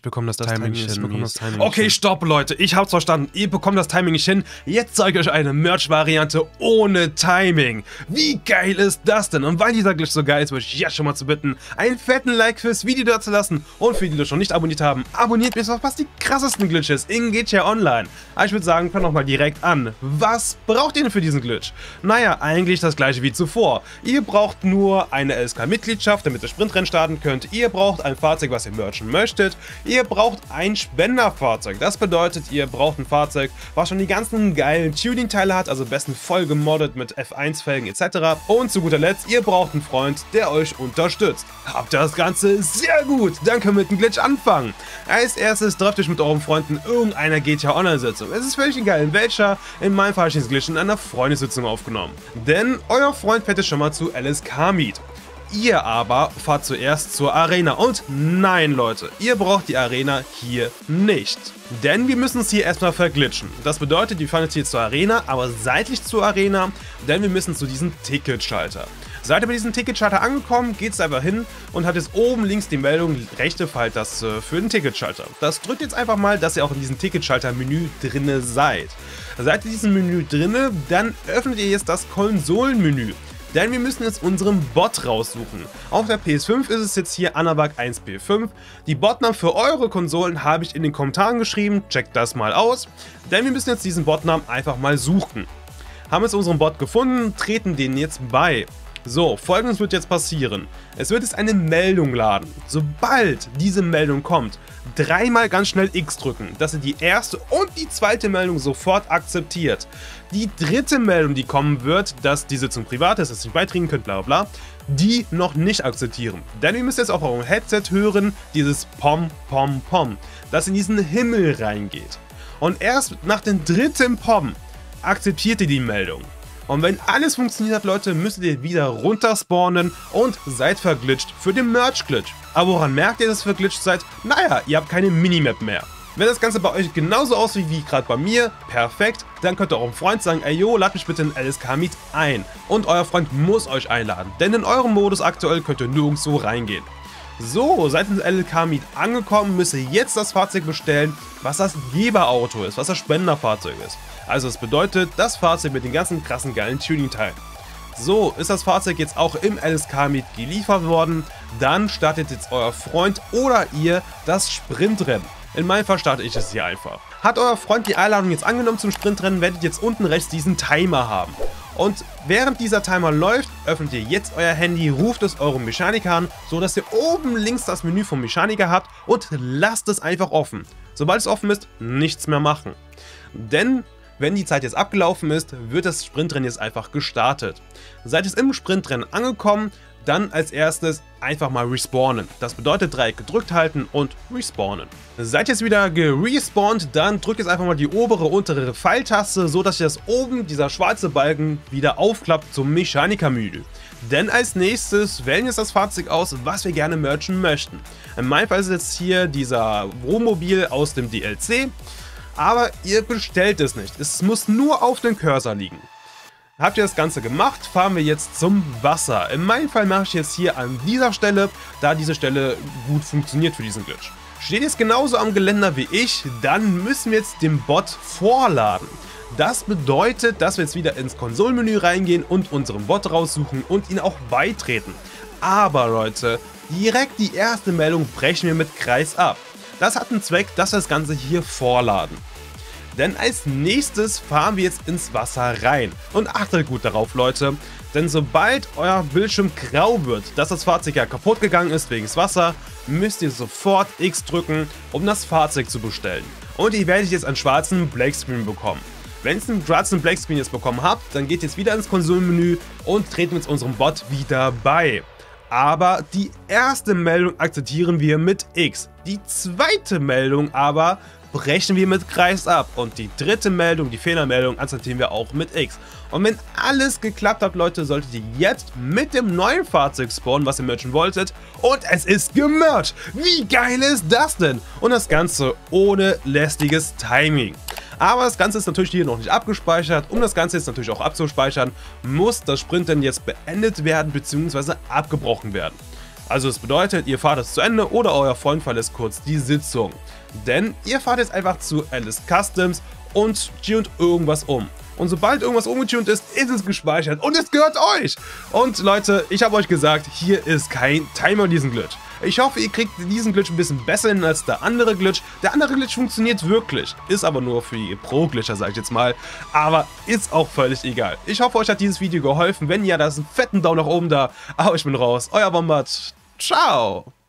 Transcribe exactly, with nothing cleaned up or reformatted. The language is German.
Ich bekomme das, Das Timing, Timing nicht ist- hin. bekomme das Timing nicht Okay, hin. stopp, Leute. Ich hab's verstanden. Ihr bekommt das Timing nicht hin. Jetzt zeige ich euch eine Merch-Variante ohne Timing. Wie geil ist das denn? Und weil dieser Glitch so geil ist, würde ich jetzt schon mal zu bitten, einen fetten Like fürs Video da zu lassen. Und für die, die das schon nicht abonniert haben, abonniert mich, was die krassesten Glitches in G T A Online. Aber ich würde sagen, fang doch mal direkt an. Was braucht ihr denn für diesen Glitch? Naja, eigentlich das gleiche wie zuvor. Ihr braucht nur eine L S K-Mitgliedschaft, damit ihr Sprintrennen starten könnt. Ihr braucht ein Fahrzeug, was ihr merchen möchtet. Ihr braucht ein Spenderfahrzeug. Das bedeutet, ihr braucht ein Fahrzeug, was schon die ganzen geilen Tuning-Teile hat, also besten voll gemoddet mit F eins Felgen et cetera. Und zu guter Letzt, ihr braucht einen Freund, der euch unterstützt. Habt ihr das Ganze? Sehr gut! Dann können wir mit dem Glitch anfangen. Als erstes trefft euch mit euren Freunden irgendeiner G T A Online-Sitzung. Es ist völlig egal in welcher. In meinem Fall habe ich den Glitch in einer Freundessitzung aufgenommen. Denn euer Freund fährt jetzt schon mal zu L S K Meet. Ihr aber fahrt zuerst zur Arena. Und nein, Leute, ihr braucht die Arena hier nicht. Denn wir müssen es hier erstmal verglitschen. Das bedeutet, wir fahren jetzt hier zur Arena, aber seitlich zur Arena, denn wir müssen zu diesem Ticketschalter. Seid ihr bei diesem Ticketschalter angekommen, geht es einfach hin und hat jetzt oben links die Meldung, rechte Pfeiltaste für den Ticketschalter. Das drückt jetzt einfach mal, dass ihr auch in diesem Ticketschalter-Menü drinne seid. Seid ihr in diesem Menü drinne, dann öffnet ihr jetzt das Konsolenmenü. Denn wir müssen jetzt unseren Bot raussuchen. Auf der P S fünf ist es jetzt hier Anavak eins P fünf. Die Botnamen für eure Konsolen habe ich in den Kommentaren geschrieben. Checkt das mal aus. Denn wir müssen jetzt diesen Botnamen einfach mal suchen. Haben jetzt unseren Bot gefunden, treten den jetzt bei. So, Folgendes wird jetzt passieren. Es wird jetzt eine Meldung laden. Sobald diese Meldung kommt, dreimal ganz schnell X drücken, dass ihr die erste und die zweite Meldung sofort akzeptiert. Die dritte Meldung, die kommen wird, dass die Sitzung privat ist, dass ihr nicht beitreten könnt, bla bla bla, die noch nicht akzeptieren. Denn ihr müsst jetzt auf eurem Headset hören, dieses Pom Pom Pom, das in diesen Himmel reingeht. Und erst nach dem dritten Pom akzeptiert ihr die Meldung. Und wenn alles funktioniert hat, Leute, müsstet ihr wieder runter spawnen und seid verglitscht für den Merch-Glitch. Aber woran merkt ihr, dass ihr verglitscht seid? Naja, ihr habt keine Minimap mehr. Wenn das Ganze bei euch genauso aussieht wie gerade bei mir, perfekt, dann könnt ihr eurem Freund sagen, ey yo, lad mich bitte in L S K Meet ein. Und euer Freund muss euch einladen, denn in eurem Modus aktuell könnt ihr nirgendwo reingehen. So, seid in L S K Meet angekommen, müsst ihr jetzt das Fahrzeug bestellen, was das Geberauto ist, was das Spenderfahrzeug ist. Also das bedeutet, das Fahrzeug mit den ganzen krassen geilen Tuning-Teilen. So, ist das Fahrzeug jetzt auch im L S K Meet geliefert worden, dann startet jetzt euer Freund oder ihr das Sprintrennen. In meinem Fall starte ich es hier einfach. Hat euer Freund die Einladung jetzt angenommen zum Sprintrennen, werdet ihr jetzt unten rechts diesen Timer haben. Und während dieser Timer läuft, öffnet ihr jetzt euer Handy, ruft es eurem Mechaniker an, so dass ihr oben links das Menü vom Mechaniker habt und lasst es einfach offen. Sobald es offen ist, nichts mehr machen. Denn wenn die Zeit jetzt abgelaufen ist, wird das Sprintrennen jetzt einfach gestartet. Seid ihr im Sprintrennen angekommen, dann als erstes einfach mal respawnen. Das bedeutet Dreieck gedrückt halten und respawnen. Seid ihr jetzt wieder gerespawnt, dann drückt jetzt einfach mal die obere, untere Pfeiltaste, so dass ihr das oben, dieser schwarze Balken, wieder aufklappt zum Mechaniker-Menü. Denn als nächstes wählen wir jetzt das Fahrzeug aus, was wir gerne merchen möchten. In meinem Fall ist es jetzt hier dieser Wohnmobil aus dem D L C, aber ihr bestellt es nicht. Es muss nur auf dem Cursor liegen. Habt ihr das Ganze gemacht, fahren wir jetzt zum Wasser. In meinem Fall mache ich jetzt hier an dieser Stelle, da diese Stelle gut funktioniert für diesen Glitch. Steht jetzt genauso am Geländer wie ich, dann müssen wir jetzt den Bot vorladen. Das bedeutet, dass wir jetzt wieder ins Konsolenmenü reingehen und unseren Bot raussuchen und ihn auch beitreten. Aber Leute, direkt die erste Meldung brechen wir mit Kreis ab. Das hat einen Zweck, dass wir das Ganze hier vorladen. Denn als nächstes fahren wir jetzt ins Wasser rein. Und achtet gut darauf, Leute, denn sobald euer Bildschirm grau wird, dass das Fahrzeug ja kaputt gegangen ist wegen des Wasser, müsst ihr sofort X drücken, um das Fahrzeug zu bestellen. Und ihr werdet jetzt einen schwarzen Blackscreen bekommen. Wenn ihr einen schwarzen Blackscreen jetzt bekommen habt, dann geht jetzt wieder ins Konsolenmenü und treten uns unserem Bot wieder bei. Aber die erste Meldung akzeptieren wir mit X. Die zweite Meldung aber brechen wir mit Kreis ab. Und die dritte Meldung, die Fehlermeldung, akzeptieren wir auch mit X. Und wenn alles geklappt hat, Leute, solltet ihr jetzt mit dem neuen Fahrzeug spawnen, was ihr merchen wolltet. Und es ist gemercht. Wie geil ist das denn? Und das Ganze ohne lästiges Timing. Aber das Ganze ist natürlich hier noch nicht abgespeichert. Um das Ganze jetzt natürlich auch abzuspeichern, muss das Sprintrennen jetzt beendet werden bzw. abgebrochen werden. Also es bedeutet, ihr fahrt es zu Ende oder euer Freund verlässt kurz die Sitzung. Denn ihr fahrt jetzt einfach zu Alice Customs und tunt irgendwas um. Und sobald irgendwas umgetunt ist, ist es gespeichert und es gehört euch. Und Leute, ich habe euch gesagt, hier ist kein Timer in diesem Glitch. Ich hoffe, ihr kriegt diesen Glitch ein bisschen besser hin als der andere Glitch. Der andere Glitch funktioniert wirklich, ist aber nur für die Pro-Glitcher, sage ich jetzt mal. Aber ist auch völlig egal. Ich hoffe, euch hat dieses Video geholfen. Wenn ja, da ist ein fetten Daumen nach oben da. Aber ich bin raus. Euer Wombat. Ciao.